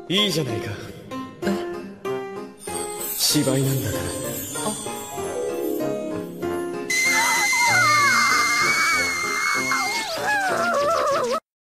いいじゃないか。芝居なんだから。